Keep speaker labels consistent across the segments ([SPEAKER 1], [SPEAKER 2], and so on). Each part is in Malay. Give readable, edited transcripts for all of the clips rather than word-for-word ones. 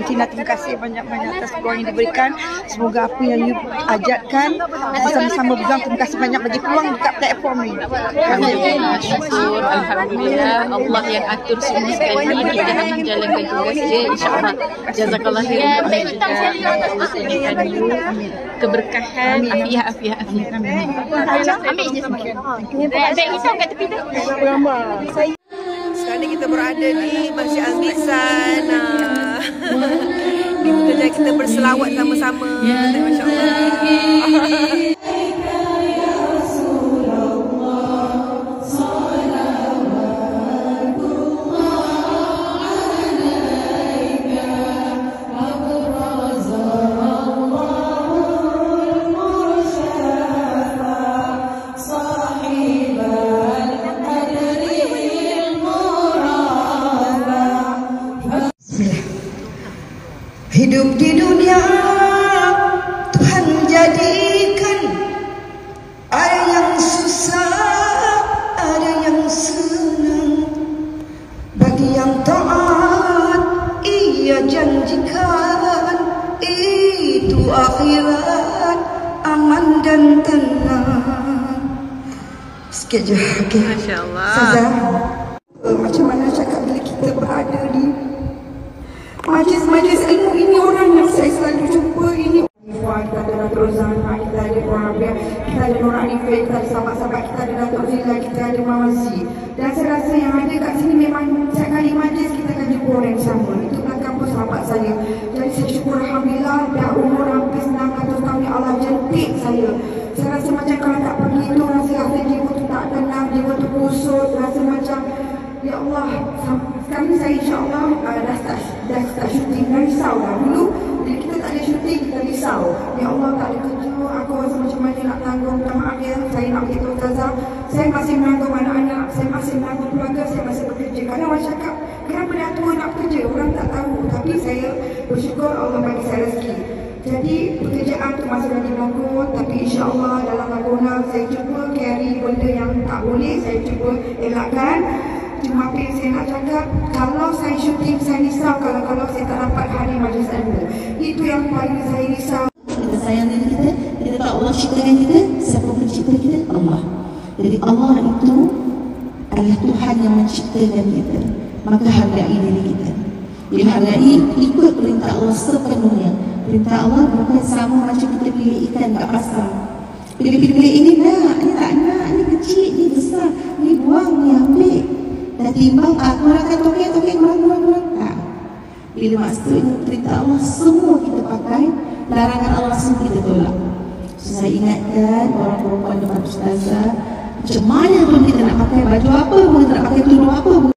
[SPEAKER 1] Tina, terima kasih banyak-banyak atas peluang yang diberikan. Semoga apa yang you ajarkan bersama-sama berjuang. Terima kasih banyak bagi peluang dekat platform ni.
[SPEAKER 2] Alhamdulillah, syukur, alhamdulillah. Allah yang atur semua sekali. Kita hanya menjalankan tugas je, insyaAllah. Jazakallah khairan. Allah sediakan you keberkahan, afiah.
[SPEAKER 3] Ambil je sikit. Beg hitam kat tepi tu.
[SPEAKER 4] Sekarang ni kita berada di Masjid Al-Mizan. Di Putrajaya kita berselawat sama-sama. Masya Allah.
[SPEAKER 1] Hidup di dunia Tuhan jadikan, ada yang susah, ada yang senang. Bagi yang taat ia janjikan, itu akhirat aman dan tenang. Sikit je, okey.
[SPEAKER 4] Masya Allah.
[SPEAKER 1] Saza, macam mana cakap bila kita berada di majlis ilmu ini, orang yang saya selalu jumpa ini. Kita ada Datuk Rozana, kita ada Puan Rabia, kita ada Nur Anifah, kita ada sahabat-sahabat, kita ada Datuk Zila, kita ada Mawazi. Dan saya rasa yang ada kat sini memang setiap kali majlis kita akan jumpa orang yang sama. Itu belakang pun sahabat saya. Jadi saya syukur Alhamdulillah, dah umur hampir 900 tahun ni Allah jentik saya. Saya rasa macam kalau tak pergi itu, rasa jiwa tu tak tenang, jiwa tu kusut, rasa macam ya Allah, sekarang ni saya insyaAllah dah start syuting. Dah risau dah. Dulu bila kita tak ada syuting, kita risau. Ya Allah, tak ada kerja, aku rasa macam mana nak tanggung. Minta maaf ya, saya nak beritahu Ustazah, saya masih menanggung anak-anak, saya masih menanggung keluarga, saya masih bekerja. Kadang orang cakap, kenapa dah tua nak bekerja? Orang tak tahu. Tapi saya bersyukur Allah bagi saya rezeki. Jadi pekerjaan tu masih lagi menanggung. Tapi insyaAllah dalam lakonan saya cuba carry benda yang tak boleh, saya cuba elakkan. Cuma apa yang saya nak cakap, kalau saya syuting, saya risau kalau saya tak dapat hari majlis ilmu. Itu yang paling saya risau.
[SPEAKER 5] Kita sayang diri kita, kita tahu Allah ciptakan kita. Siapa pencipta kita? Allah. Jadi Allah itu adalah Tuhan yang menciptakan kita. Maka hargai diri kita. Jadi hargai, ikut perintah Allah sepenuhnya. Perintah Allah bukan sama macam kita pilih ikan kat pasar. Pilih-pilih ini nak, ini tak nak, ini kecil, ini besar, ini buang, ini ambil. Dan timbang aku akan tokek kurang. Bila maksudnya perintah Allah semua kita pakai, larangan Allah semua kita tolak. So, saya ingatkan orang perempuan depan Ustazah, macam mana pun kita nak pakai baju apa pun, kita nak pakai tudung apa pun.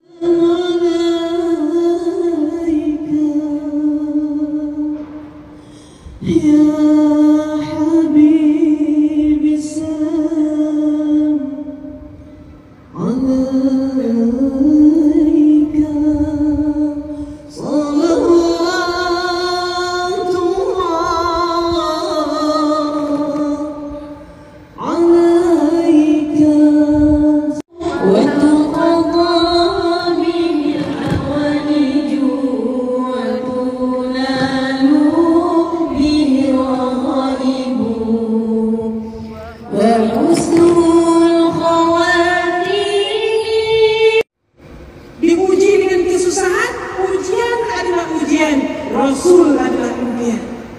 [SPEAKER 1] Rasul adalah impian.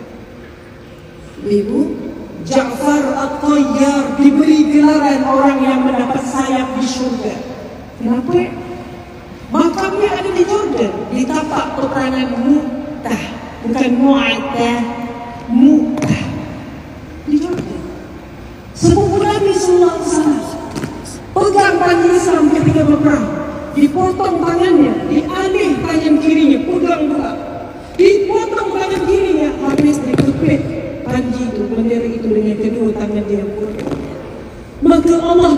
[SPEAKER 1] Ibu, Ja'far At-Tayyar diberi gelaran orang yang mendapat sayap di syurga. Kenapa? Makamnya ada di Jordan, di tapak peperangan Mu'tah, bukan Mu'atah, Mu'tah, di Jordan. Sepupu Nabi Sallallahu Alaihi Wasallam pegang tangan Islam ketika berperang, dipotong tangannya, diambil tangan kirinya, pegang pula, dipotong tangan kirinya, habis dikepit panji itu, bendera itu dengan kedua tangan dia yang putih. Maka Allah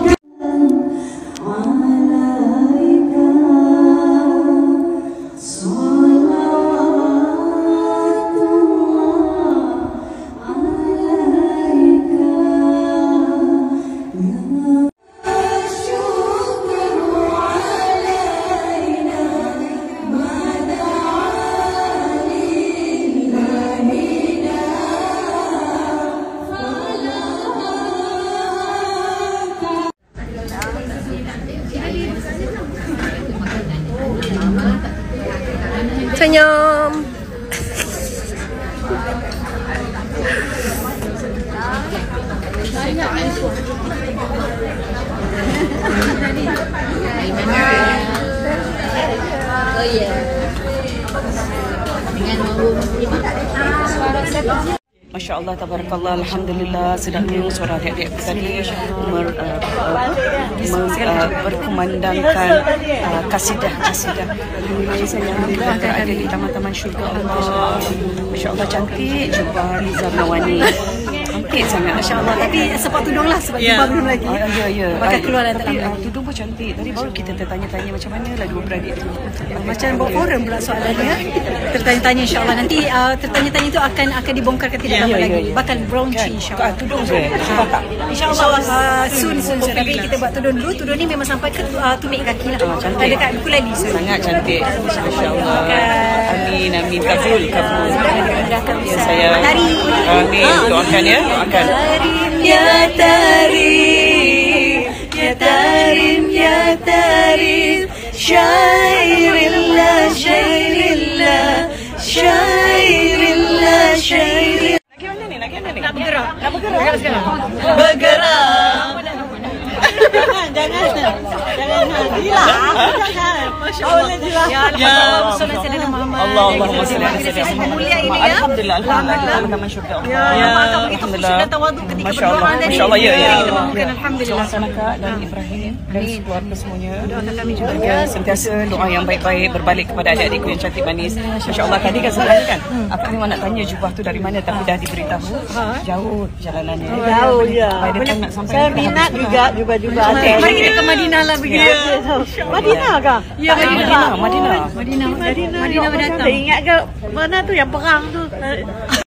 [SPEAKER 2] Oh iya. Dengan
[SPEAKER 6] Masya Allah, tabarakallah, alhamdulillah, sedangnya suara adik-adik tadi berkumandangkan kasidah. Alhamdulillah akan ada di taman-taman syurga Allah. Masya Allah, cantik jubah Nizam Nawani. Cantik sangat, Masya Allah.
[SPEAKER 7] Tapi sepak tudung lah, sebab jubah belum lagi.
[SPEAKER 6] Ya.
[SPEAKER 7] Bakal keluar dah
[SPEAKER 6] tapi tudung pun cantik. Tadi baru kita tertanya-tanya macam mana lah dua beradik tu.
[SPEAKER 7] Macam buat forum pula soalannya. Tertanya-tanya insyaAllah. Nanti tertanya-tanya itu akan dibongkar ke tidak lama lagi. Bakal bronchi insyaAllah.
[SPEAKER 6] Tudung je.
[SPEAKER 7] InsyaAllah soon. Tapi kita buat tudung dulu. Tudung ni memang sampai ke tumit kaki lah.
[SPEAKER 6] Cantik.
[SPEAKER 7] Dekat Kulali.
[SPEAKER 6] Sangat cantik. Masya Allah. Amin. Kabul. Ya, saya. Amin. Doakan ya. Doakan.
[SPEAKER 7] Ya tarim, syairillah. Nak bergerak sekarang. Jangan. Gila. Masya Allah. Ya Allah.
[SPEAKER 6] Allahumma salli ala sayyidina Muhammad. Alhamdulillah. Taman syurga Allah. Alhamdulillah. Masya Allah. Ya.
[SPEAKER 7] Alhamdulillah.
[SPEAKER 6] Kak dan Ibrahim dan keluarga semuanya. Semoga sentiasa doa yang baik-baik berbalik kepada adik-adikku yang cantik manis. Masya Allah. Tadi kan sebenarnya kan aku memang nak tanya jubah tu dari mana, tapi dah diberitahu jauh perjalanannya.
[SPEAKER 7] Jauh ya.
[SPEAKER 6] Saya
[SPEAKER 7] minat juga jubah-jubah. Mari kita ke Madinah lah begini. Madinah kah? Ya, Madinah. Madinah datang.
[SPEAKER 3] Ingat ke mana tu yang perang tu?